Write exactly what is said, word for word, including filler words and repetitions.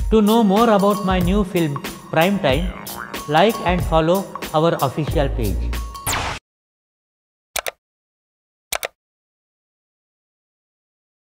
To know more about my new film Prime Time, like and follow our official page.